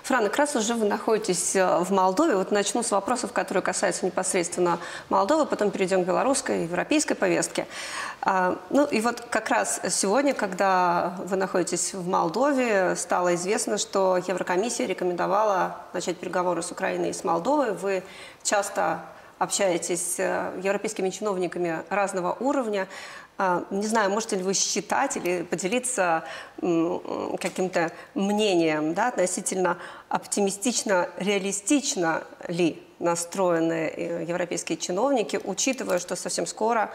Фран, как раз уже вы находитесь в Молдове. Вот начну с вопросов, которые касаются непосредственно Молдовы, потом перейдем к белорусской, европейской повестке. Ну и вот как раз сегодня, когда вы находитесь в Молдове, стало известно, что Еврокомиссия рекомендовала начать переговоры с Украиной и с Молдовой. Вы часто общаетесь с европейскими чиновниками разного уровня. Не знаю, можете ли вы считать или поделиться каким-то мнением, да, относительно оптимистично, реалистично ли настроены европейские чиновники, учитывая, что совсем скоро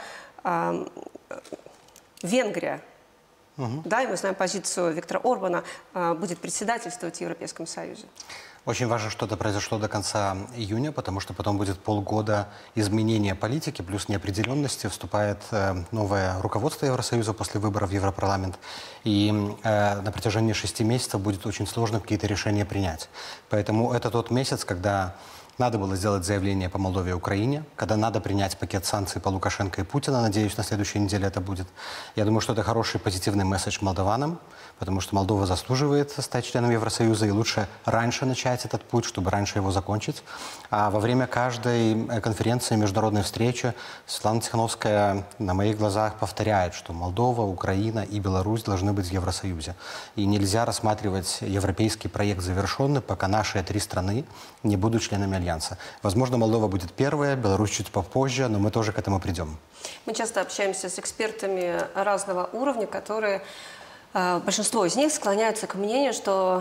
Венгрия, да, и мы знаем позицию Виктора Орбана, будет председательствовать в Европейском Союзе. Очень важно, что это произошло до конца июня, потому что потом будет полгода изменения политики, плюс неопределенности. Вступает новое руководство Евросоюза после выборов в Европарламент. И на протяжении 6 месяцев будет очень сложно какие-то решения принять. Поэтому это тот месяц, когда надо было сделать заявление по Молдове и Украине, когда надо принять пакет санкций по Лукашенко и Путину. Надеюсь, на следующей неделе это будет. Я думаю, что это хороший позитивный месседж молдаванам, потому что Молдова заслуживает стать членом Евросоюза, и лучше раньше начать этот путь, чтобы раньше его закончить. А во время каждой конференции, международной встречи Светлана Тихановская на моих глазах повторяет, что Молдова, Украина и Беларусь должны быть в Евросоюзе. И нельзя рассматривать европейский проект завершенный, пока наши 3 страны не будут членами Альянса. Возможно, Молдова будет первая, Беларусь чуть попозже, но мы тоже к этому придем. Мы часто общаемся с экспертами разного уровня, которые... Большинство из них склоняются к мнению, что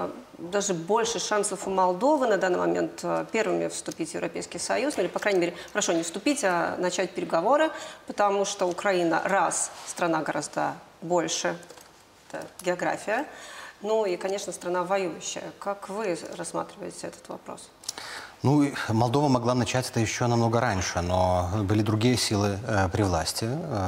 даже больше шансов у Молдовы на данный момент первыми вступить в Европейский Союз, или, по крайней мере, хорошо, не вступить, а начать переговоры, потому что Украина, раз, страна гораздо больше, это география, ну и, конечно, страна воюющая. Как вы рассматриваете этот вопрос? Ну, Молдова могла начать это еще намного раньше, но были другие силы при власти,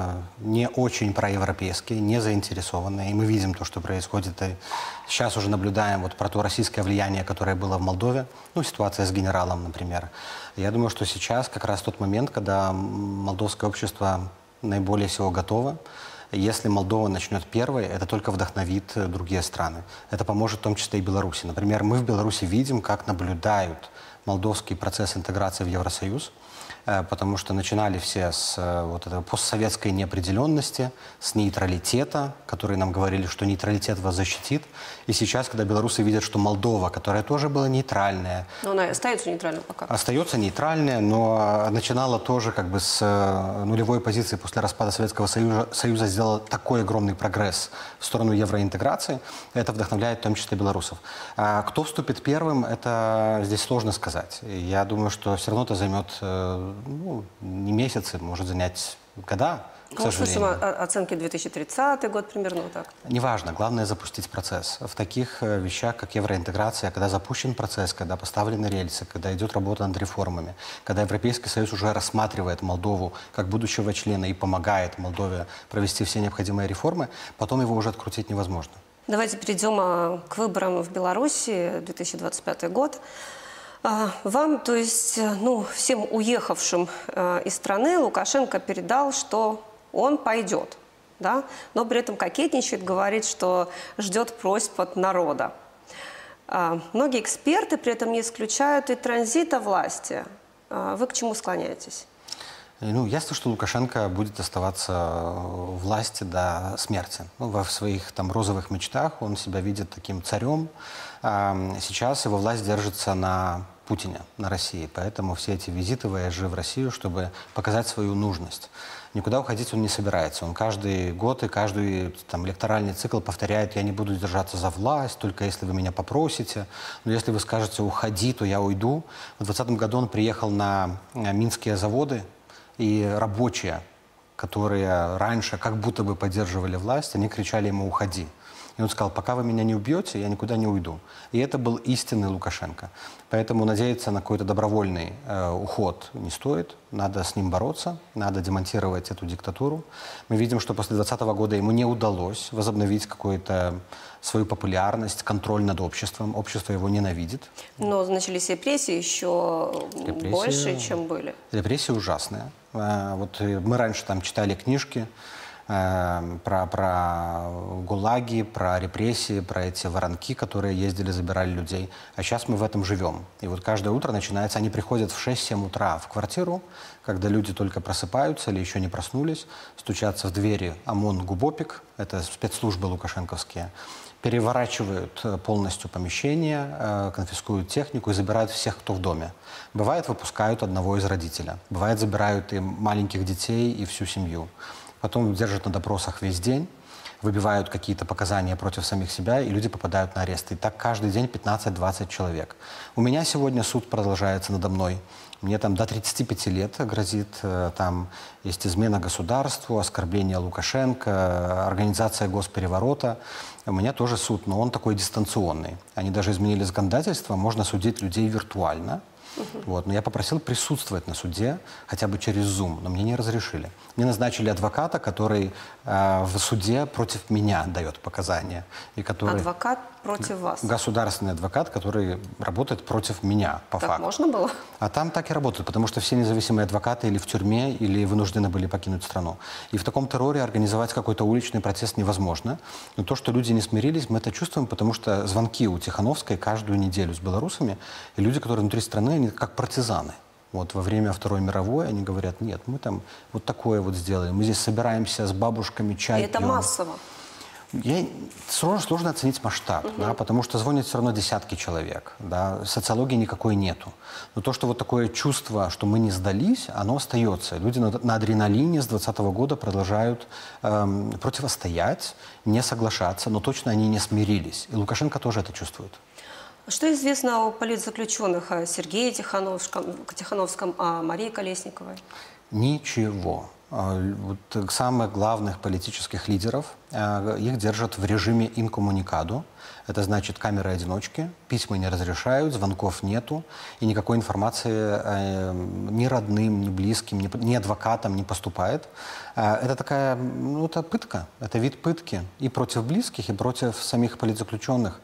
не очень проевропейские, не заинтересованные. И мы видим то, что происходит. И сейчас уже наблюдаем вот про то российское влияние, которое было в Молдове. Ну, ситуация с генералом, например. Я думаю, что сейчас как раз тот момент, когда молдовское общество наиболее всего готово. Если Молдова начнет первой, это только вдохновит другие страны. Это поможет в том числе и Беларуси. Например, мы в Беларуси видим, как наблюдают молдовский процесс интеграции в Евросоюз, потому что начинали все с вот этой постсоветской неопределенности, с нейтралитета, которые нам говорили, что нейтралитет вас защитит. И сейчас, когда белорусы видят, что Молдова, которая тоже была нейтральная... Но она остается нейтральной пока. Остается нейтральная, но начинала тоже как бы с нулевой позиции после распада Советского Союза, сделала такой огромный прогресс в сторону евроинтеграции. Это вдохновляет в том числе белорусов. А кто вступит первым, это здесь сложно сказать. Я думаю, что все равно это займет ну, не месяцы, может занять года, к сожалению. Оценки 2030 год примерно вот так. Неважно, главное запустить процесс. В таких вещах, как евроинтеграция, когда запущен процесс, когда поставлены рельсы, когда идет работа над реформами, когда Европейский Союз уже рассматривает Молдову как будущего члена и помогает Молдове провести все необходимые реформы, потом его уже открутить невозможно. Давайте перейдем к выборам в Беларуси, 2025 год. Вам, то есть, ну, всем уехавшим из страны, Лукашенко передал, что он пойдет, да? Но при этом кокетничает, говорит, что ждет просьб от народа. Многие эксперты при этом не исключают и транзита власти. Вы к чему склоняетесь? Ну, ясно, что Лукашенко будет оставаться в власти до смерти. Ну, во своих там розовых мечтах он себя видит таким царем. Сейчас его власть держится на Путине, на России. Поэтому все эти визиты, вояжи в Россию, чтобы показать свою нужность. Никуда уходить он не собирается. Он каждый год и каждый там, электоральный цикл повторяет: я не буду держаться за власть, только если вы меня попросите. Но если вы скажете уходи, то я уйду. В 2020 году он приехал на минские заводы, и рабочие, которые раньше как будто бы поддерживали власть, они кричали ему уходи. И он сказал: пока вы меня не убьете, я никуда не уйду. И это был истинный Лукашенко. Поэтому надеяться на какой-то добровольный уход не стоит. Надо с ним бороться, надо демонтировать эту диктатуру. Мы видим, что после 2020 года ему не удалось возобновить какую-то свою популярность, контроль над обществом. Общество его ненавидит. Но начались репрессии еще больше, чем были. Репрессии ужасные. Вот мы раньше там читали книжки, про ГУЛАГи, про репрессии, про эти воронки, которые ездили, забирали людей. А сейчас мы в этом живем. И вот каждое утро начинается, они приходят в 6-7 утра в квартиру, когда люди только просыпаются или еще не проснулись, стучатся в двери ОМОН «Губопик», это спецслужбы лукашенковские, переворачивают полностью помещение, конфискуют технику и забирают всех, кто в доме. Бывает, выпускают одного из родителей. Бывает, забирают и маленьких детей, и всю семью. Потом держат на допросах весь день, выбивают какие-то показания против самих себя, и люди попадают на арест. И так каждый день 15-20 человек. У меня сегодня суд продолжается надо мной. Мне там до 35 лет грозит, там есть измена государству, оскорбление Лукашенко, организация госпереворота. У меня тоже суд, но он такой дистанционный. Они даже изменили законодательство, можно судить людей виртуально. Вот. Но я попросил присутствовать на суде хотя бы через Zoom, но мне не разрешили. Мне назначили адвоката, который в суде против меня дает показания. И который... Адвокат против вас? Государственный адвокат, который работает против меня, по факту. Так можно было? А там так и работают, потому что все независимые адвокаты или в тюрьме, или вынуждены были покинуть страну. И в таком терроре организовать какой-то уличный протест невозможно. Но то, что люди не смирились, мы это чувствуем, потому что звонки у Тихановской каждую неделю с белорусами, и люди, которые внутри страны, они как партизаны. Вот во время Второй мировой они говорят, нет, мы там вот такое вот сделали, мы здесь собираемся с бабушками, чай И это пьем. массово? Сложно оценить масштаб, да, потому что звонят все равно десятки человек, да, социологии никакой нету. Но то, что вот такое чувство, что мы не сдались, оно остается. Люди на адреналине с 2020 года продолжают противостоять, не соглашаться, но точно они не смирились. И Лукашенко тоже это чувствует. Что известно о политзаключенных, о Сергее Тихановском, о Марии Колесниковой? Ничего. Вот самых главных политических лидеров, их держат в режиме инкоммуникадо. Это значит камеры-одиночки, письма не разрешают, звонков нету, и никакой информации ни родным, ни близким, ни адвокатам не поступает. Это такая, ну, это пытка, это вид пытки и против близких, и против самих политзаключенных.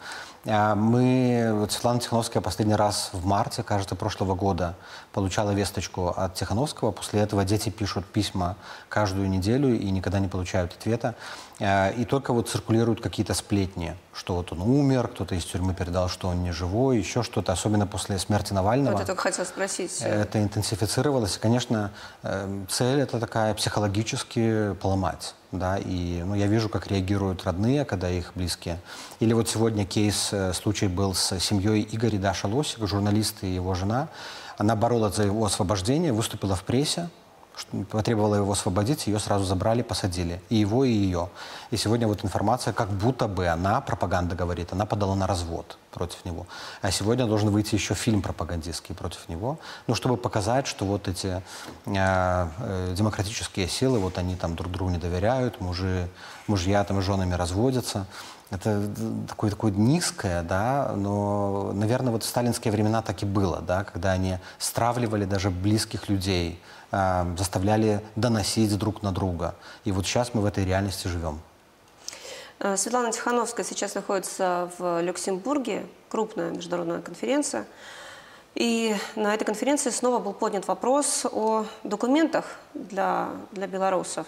Светлана Тихановская последний раз в марте, кажется, прошлого года получала весточку от Тихановского. После этого дети пишут письма каждую неделю и никогда не получают ответа. И только вот циркулируют какие-то сплетни, что вот он умер, кто-то из тюрьмы передал, что он не живой, еще что-то, особенно после смерти Навального. Вот я только хотела спросить. Это интенсифицировалось. И, конечно, цель это такая психологически поломать. Да, и я вижу, как реагируют родные, когда их близкие. Или вот сегодня случай был с семьей Игоря Даша Лосик, журналист и его жена. Она боролась за его освобождение, выступила в прессе, потребовала его освободить, ее сразу забрали, посадили. И его, и ее. И сегодня вот информация, как будто бы она, пропаганда говорит, она подала на развод против него. А сегодня должен выйти еще фильм пропагандистский против него, чтобы показать, что вот эти демократические силы, вот они там друг другу не доверяют, мужья там с женами разводятся. Это такое низкое, да, но, наверное, вот в сталинские времена так и было, да, когда они стравливали даже близких людей, заставляли доносить друг на друга. И вот сейчас мы в этой реальности живем. Светлана Тихановская сейчас находится в Люксембурге, крупная международная конференция. И на этой конференции снова был поднят вопрос о документах для белорусов.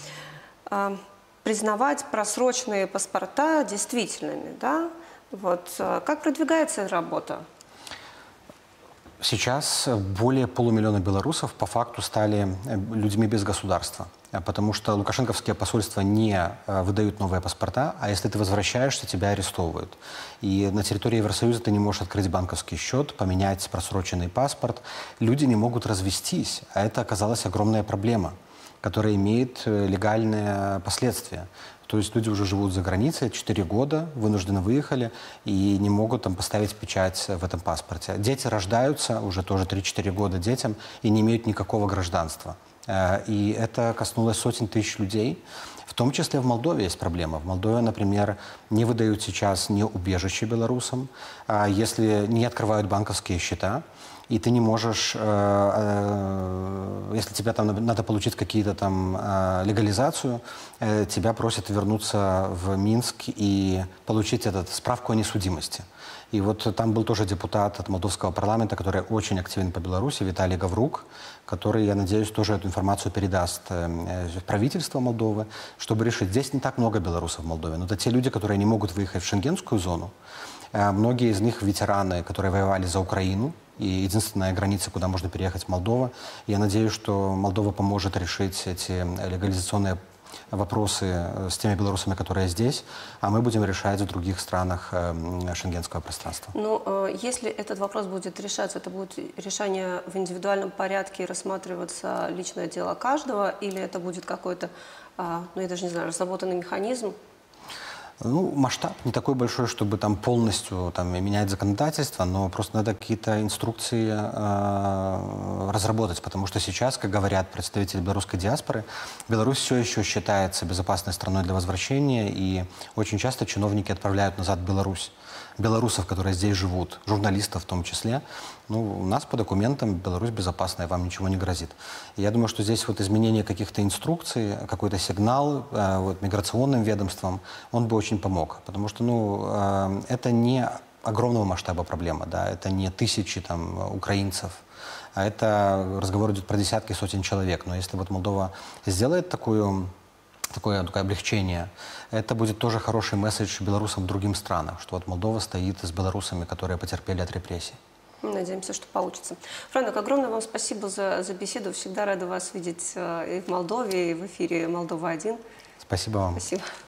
Признавать просроченные паспорта действительными, да? Вот. Как продвигается эта работа? Сейчас более полумиллиона белорусов по факту стали людьми без государства, потому что лукашенковские посольства не выдают новые паспорта, а если ты возвращаешься, тебя арестовывают. И на территории Евросоюза ты не можешь открыть банковский счет, поменять просроченный паспорт. Люди не могут развестись, а это оказалась огромная проблема, которая имеет легальные последствия. То есть люди уже живут за границей 4 года, вынуждены выехали и не могут там поставить печать в этом паспорте. Дети рождаются уже тоже 3-4 года детям и не имеют никакого гражданства. И это коснулось сотен тысяч людей. В том числе в Молдове есть проблема. В Молдове, например, не выдают сейчас ни убежище белорусам, если не открывают банковские счета. И ты не можешь, если тебе там надо получить какие-то там легализацию, тебя просят вернуться в Минск и получить справку о несудимости. И вот там был тоже депутат от молдовского парламента, который очень активен по Беларуси, Виталий Гаврук, который, я надеюсь, тоже эту информацию передаст в правительство Молдовы, чтобы решить. Здесь не так много белорусов в Молдове, но это те люди, которые не могут выехать в шенгенскую зону. Многие из них ветераны, которые воевали за Украину, и единственная граница, куда можно переехать, Молдова. Я надеюсь, что Молдова поможет решить эти легализационные вопросы с теми белорусами, которые здесь, а мы будем решать в других странах шенгенского пространства. Ну, если этот вопрос будет решаться, это будет решение в индивидуальном порядке и рассматриваться личное дело каждого, или это будет какой-то, ну, я даже не знаю, разработанный механизм? Ну, масштаб не такой большой, чтобы там полностью менять законодательство, но просто надо какие-то инструкции разработать, потому что сейчас, как говорят представители белорусской диаспоры, Беларусь все еще считается безопасной страной для возвращения, и очень часто чиновники отправляют назад в Беларусь белорусов, которые здесь живут, журналистов в том числе. Ну, у нас по документам Беларусь безопасная, вам ничего не грозит. И я думаю, что здесь вот изменение каких-то инструкций, какой-то сигнал вот, миграционным ведомствам, он бы очень помог. Потому что, ну, это не огромного масштаба проблема, да, это не тысячи там украинцев, а это разговор идет про десятки, сотен человек. Но если вот Молдова сделает такое облегчение, это будет тоже хороший месседж белорусам в другим странам, что вот Молдова стоит с белорусами, которые потерпели от репрессий. Надеемся, что получится. Франок, огромное вам спасибо за беседу. Всегда рада вас видеть и в Молдове, и в эфире «Молдова-1». Спасибо вам. Спасибо.